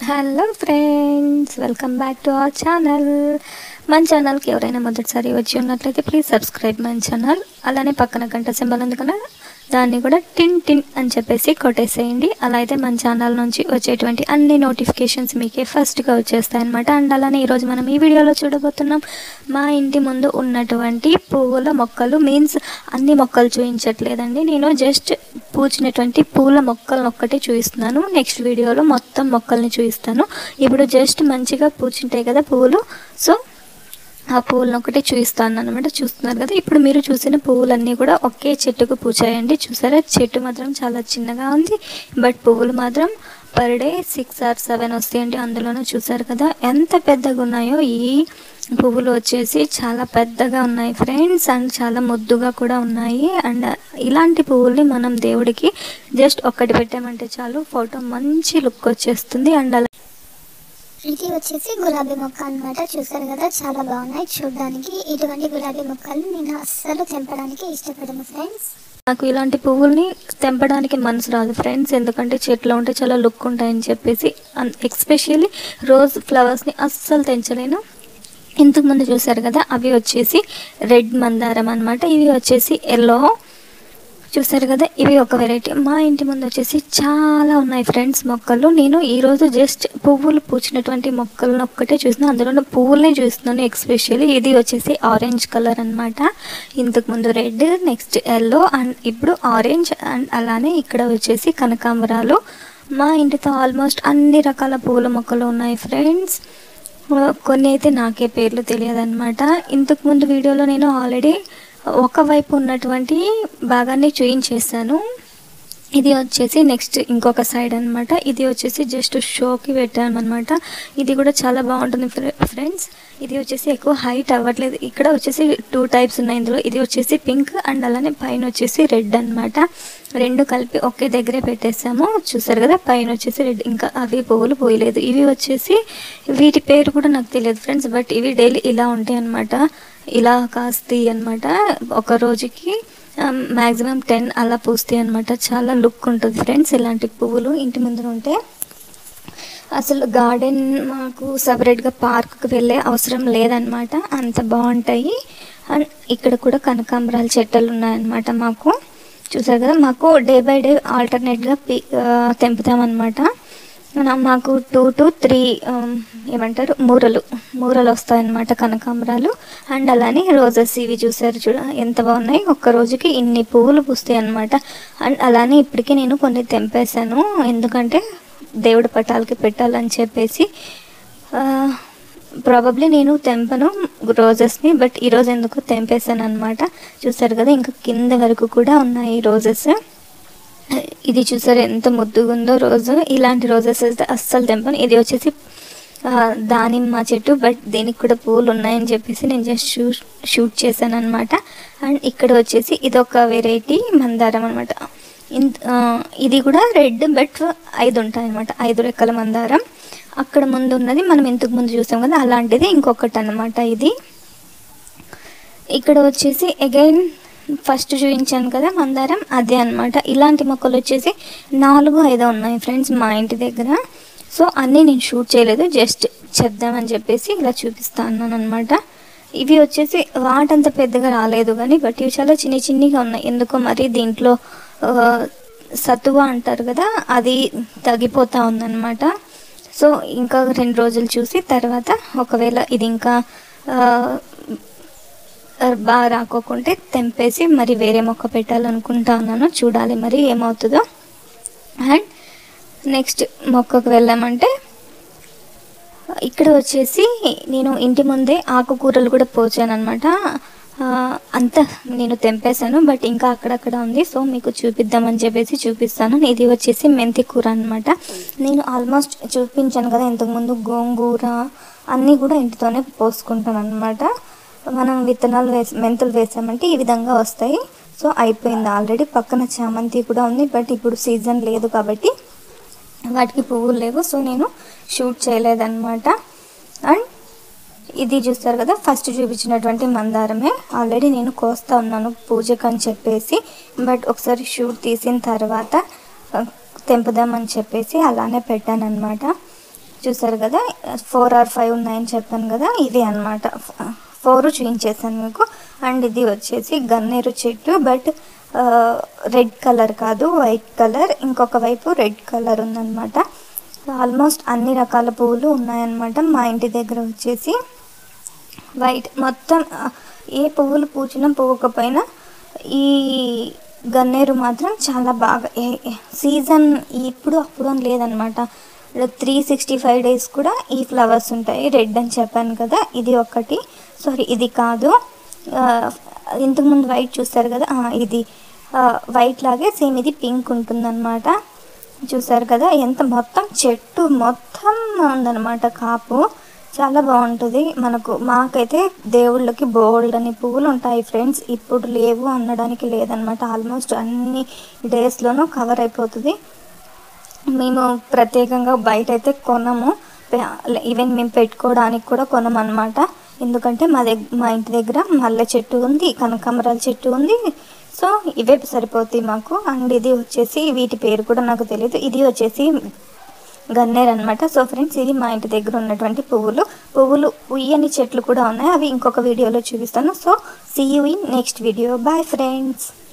Hello friends, welcome back to our channel. మన ఛానల్కి ఎవరైనా మొదటిసారి వచ్చి ఉన్నట్లయితే ప్లీజ్ సబ్స్క్రైబ్ మై ఛానల్. అలానే పక్కన గంట సింబల్ ఉంది కదా, దాన్ని కూడా టిన్ టిన్ అని చెప్పేసి కొట్టేసేయండి. అలా అయితే మన ఛానల్ నుంచి వచ్చేటువంటి అన్ని నోటిఫికేషన్స్ మీకే ఫస్ట్గా వచ్చేస్తాయన్నమాట. అండ్ అలానే ఈరోజు మనం ఈ వీడియోలో చూడబోతున్నాం మా ఇంటి ముందు ఉన్నటువంటి పువ్వుల మొక్కలు. మీన్స్ అన్ని మొక్కలు చూపించట్లేదండి, నేను జస్ట్ పూచినటువంటి పూల మొక్కలను ఒక్కటే చూపిస్తున్నాను. నెక్స్ట్ వీడియోలో మొత్తం మొక్కల్ని చూపిస్తాను. ఇప్పుడు జస్ట్ మంచిగా పూచుంటాయి కదా పువ్వులు, సో ఆ పువ్వులను ఒకటి చూపిస్తాను అనమాట. చూస్తున్నారు కదా, ఇప్పుడు మీరు చూసిన పువ్వులన్నీ కూడా ఒకే చెట్టుకు పూచాయండి. చూసారా, చెట్టు మాత్రం చాలా చిన్నగా ఉంది, బట్ పువ్వులు మాత్రం పర్ డే 6 or 7 వస్తాయండి. అందులోనూ చూసారు కదా ఎంత పెద్దగా ఉన్నాయో. ఈ పువ్వులు వచ్చేసి చాలా పెద్దగా ఉన్నాయి ఫ్రెండ్స్, అండ్ చాలా ముద్దుగా కూడా ఉన్నాయి. అండ్ ఇలాంటి పువ్వుల్ని మనం దేవుడికి జస్ట్ ఒక్కటి పెట్టామంటే చాలు, ఫోటో మంచి లుక్ వచ్చేస్తుంది. అండ్ అలా ఇది వచ్చేసి గులాబీ మొక్క అన్నమాట. చూసారు కదా, చాలా బాగున్నాయి చూడడానికి. ఇటువంటి గులాబీ మొక్కలు నేను అస్సలు తెంపడానికి ఇష్టపడను ఫ్రెండ్స్. నాకు ఇలాంటి పువ్వుల్ని తెంపడానికి మనసు రాదు ఫ్రెండ్స్, ఎందుకంటే చెట్లో ఉంటే చాలా లుక్ ఉంటాయని చెప్పేసి. ఎస్పెషల్లీ రోజ్ ఫ్లవర్స్ని అస్సలు తెంచలేను. ఇంతకుముందు చూసారు కదా, అవి వచ్చేసి రెడ్ మందారం అనమాట. ఇవి వచ్చేసి ఎల్లో. చూసారు కదా, ఇవి ఒక వెరైటీ. మా ఇంటి ముందు వచ్చేసి చాలా ఉన్నాయి ఫ్రెండ్స్ మొక్కలు. నేను ఈరోజు జస్ట్ పువ్వులు పూచినటువంటి మొక్కలను ఒక్కటే చూస్తున్నాను, అందులో పువ్వులనే చూస్తున్నాను. ఎస్పెషల్లీ ఇది వచ్చేసి ఆరెంజ్ కలర్ అనమాట. ఇంతకుముందు రెడ్, నెక్స్ట్ ఎల్లో, అండ్ ఇప్పుడు ఆరెంజ్. అండ్ అలానే ఇక్కడ వచ్చేసి కనకాంబరాలు. మా ఇంటితో ఆల్మోస్ట్ అన్ని రకాల పువ్వుల మొక్కలు ఉన్నాయి ఫ్రెండ్స్. కొన్ని అయితే నాకే పేర్లు తెలియదు అనమాట. ఇంతకుముందు వీడియోలో నేను ఆల్రెడీ ఒకవైపు ఉన్నటువంటి భాగాన్ని చూయించేసాను. ఇది వచ్చేసి నెక్స్ట్ ఇంకొక సైడ్ అనమాట. ఇది వచ్చేసి జస్ట్ షోకి పెట్టామన్నమాట. ఇది కూడా చాలా బాగుంటుంది ఫ్రెండ్స్. ఇది వచ్చేసి ఎక్కువ హైట్ అవ్వట్లేదు. ఇక్కడ వచ్చేసి 2 టైప్స్ ఉన్నాయి ఇందులో. ఇది వచ్చేసి పింక్, అండ్ అలానే పైన వచ్చేసి రెడ్ అనమాట. రెండు కలిపి ఒకే దగ్గరే పెట్టేసాము. చూసారు కదా, పైన వచ్చేసి రెడ్. ఇంకా అవి పువ్వులు పోయలేదు. ఇవి వచ్చేసి వీటి పేరు కూడా నాకు తెలియదు ఫ్రెండ్స్, బట్ ఇవి డైలీ ఇలా ఉంటాయి అనమాట. ఇలా కాస్తాయి అనమాట. ఒక రోజుకి మ్యాక్సిమం 10 అలా పూస్తాయి అనమాట. చాలా లుక్ ఉంటుంది ఫ్రెండ్స్ ఇలాంటి పువ్వులు ఇంటి ముందు ఉంటే. అసలు గార్డెన్ మాకు సపరేట్గా పార్క్కి వెళ్ళే అవసరం లేదనమాట, అంత బాగుంటాయి. అండ్ ఇక్కడ కూడా కనకాంబరాల చెట్టలు ఉన్నాయన్నమాట మాకు. చూసారు కదా, మాకు డే బై డే ఆల్టర్నేట్గా తెంపుతామన్నమాట. మాకు 2 to 3 ఏమంటారు మూరలు వస్తాయన్నమాట కనకాంబరాలు. అండ్ అలానే రోజెస్. ఇవి చూసారు ఎంత బాగున్నాయి. ఒక్క రోజుకి ఇన్ని పువ్వులు పూస్తాయి అనమాట. అండ్ అలానే ఇప్పటికీ నేను కొన్ని తెంపేశాను, ఎందుకంటే దేవుడి పటాలకి పెట్టాలని చెప్పేసి. ప్రాబబ్లీ నేను తెంపను రోజెస్ని, బట్ ఈరోజు ఎందుకు తెంపేశాను అనమాట. చూసారు కదా, ఇంకా కింద వరకు కూడా ఉన్నాయి రోజెస్. ఇది చూసారు ఎంత ముద్దుగా ఉందో రోజు. ఇలాంటి రోజెస్ అయితే అస్సలు తెంపను. ఇది వచ్చేసి దానిమ్మ చెట్టు, బట్ దీనికి కూడా పూలు ఉన్నాయని చెప్పేసి నేను జస్ట్ షూట్ చేశాను అనమాట. అండ్ ఇక్కడ వచ్చేసి ఇదొక వెరైటీ మందారం అనమాట. ఇది కూడా రెడ్, బట్ 5 ఉంటాయి అనమాట. 5 రెక్కల మందారం. అక్కడ ముందు ఉన్నది మనం ఇంతకు ముందు చూసాం కదా, అలాంటిది ఇంకొకటి అనమాట ఇది. ఇక్కడ వచ్చేసి అగైన్ ఫస్ట్ చూపించాను కదా మందారం, అదే అనమాట. ఇలాంటి మొక్కలు వచ్చేసి 4-5 ఉన్నాయి ఫ్రెండ్స్ మా ఇంటి దగ్గర. సో అన్నీ నేను షూట్ చేయలేదు, జస్ట్ చెప్దామని చెప్పేసి ఇలా చూపిస్తాను అనమాట. ఇవి వచ్చేసి వాటంత పెద్దగా రాలేదు కానీ, బట్ ఇవి చాలా చిన్నగా ఉన్నాయి. ఎందుకో మరి దీంట్లో సత్తువ అంటారు కదా, అది తగ్గిపోతూ ఉందన్నమాట. సో ఇంకా 2 రోజులు చూసి తర్వాత ఒకవేళ ఇది ఇంకా బాగా రాకోకుంటే తెంపేసి మరి వేరే మొక్క పెట్టాలనుకుంటా ఉన్నాను. చూడాలి మరి ఏమవుతుందో. అండ్ నెక్స్ట్ మొక్కకు వెళ్ళామంటే ఇక్కడ వచ్చేసి నేను ఇంటి ముందే ఆకుకూరలు కూడా పోచాను అనమాట. అంతా నేను తెంపేశాను, బట్ ఇంకా అక్కడక్కడ ఉంది. సో మీకు చూపిద్దామని చెప్పేసి చూపిస్తాను. ఇది వచ్చేసి మెంతి కూర అనమాట. నేను ఆల్మోస్ట్ చూపించాను కదా ఇంతకుముందు, గోంగూర అన్నీ కూడా ఇంటితోనే పోసుకుంటాను అనమాట. మనం విత్తనాలు మెంతులు వేసామంటే ఈ విధంగా వస్తాయి. సో అయిపోయింది ఆల్రెడీ. పక్కన చామంతి కూడా ఉంది, బట్ ఇప్పుడు సీజన్ లేదు కాబట్టి వాటికి పువ్వులు లేవు, సో నేను షూట్ చేయలేదన్నమాట. అండ్ ఇది చూస్తారు కదా, ఫస్ట్ చూపించినటువంటి మందారమే. ఆల్రెడీ నేను కోస్తా ఉన్నాను పూజకు అని చెప్పేసి, బట్ ఒకసారి షూట్ తీసిన తర్వాత తెంపుదామని చెప్పేసి అలానే పెట్టాను అనమాట. చూసారు కదా 4 or 5 ఉన్నాయని చెప్పాను కదా, ఇది అన్నమాట. 4 చూపించేసాను మీకు. అండ్ ఇది వచ్చేసి గన్నేరు చెట్టు, బట్ రెడ్ కలర్ కాదు, వైట్ కలర్. ఇంకొక వైపు రెడ్ కలర్ ఉందన్నమాట. ఆల్మోస్ట్ అన్ని రకాల పువ్వులు ఉన్నాయన్నమాట. మా ఇంటి దగ్గర వచ్చేసి వైట్ మొత్తం ఏ పువ్వులు పూచినా పువ్వకపోయినా ఈ గన్నేరు మాత్రం చాలా బాగా సీజన్ ఇప్పుడు అప్పుడు అని లేదనమాట. 365 days కూడా ఈ ఫ్లవర్స్ ఉంటాయి. రెడ్ అని చెప్పాను కదా, ఇది ఒకటి. సారీ, ఇది కాదు, ఇంతకుముందు వైట్ చూస్తారు కదా, ఇది వైట్ లాగే సేమ్ ఇది పింక్ ఉంటుందన్నమాట. చూసారు కదా ఎంత మొత్తం చెట్టు మొత్తం ఉందన్నమాట కాపు. చాలా బాగుంటుంది. మాకైతే దేవుళ్ళకి బోల్డ్ అని పువ్వులు ఉంటాయి ఫ్రెండ్స్. ఇప్పుడు లేవు అనడానికి లేదనమాట. ఆల్మోస్ట్ అన్ని డేస్లోనూ కవర్ అయిపోతుంది. మేము ప్రత్యేకంగా బయట అయితే కొనము, ఈవెన్ మేము పెట్టుకోవడానికి కూడా కొనమన్నమాట. ఎందుకంటే మా ఇంటి దగ్గర మల్లె చెట్టు ఉంది, కనకాంబరాల చెట్టు ఉంది. సో ఇవే సరిపోతాయి మాకు. అండ్ ఇది వచ్చేసి వీటి పేరు కూడా నాకు తెలియదు. ఇది వచ్చేసి గన్నేరు అనమాట. సో ఫ్రెండ్స్, ఇది మా ఇంటి దగ్గర ఉన్నటువంటి పువ్వులు ఉయ్యని చెట్లు కూడా ఉన్నాయి. అవి ఇంకొక వీడియోలో చూపిస్తాను. So see you in next video. Bye friends.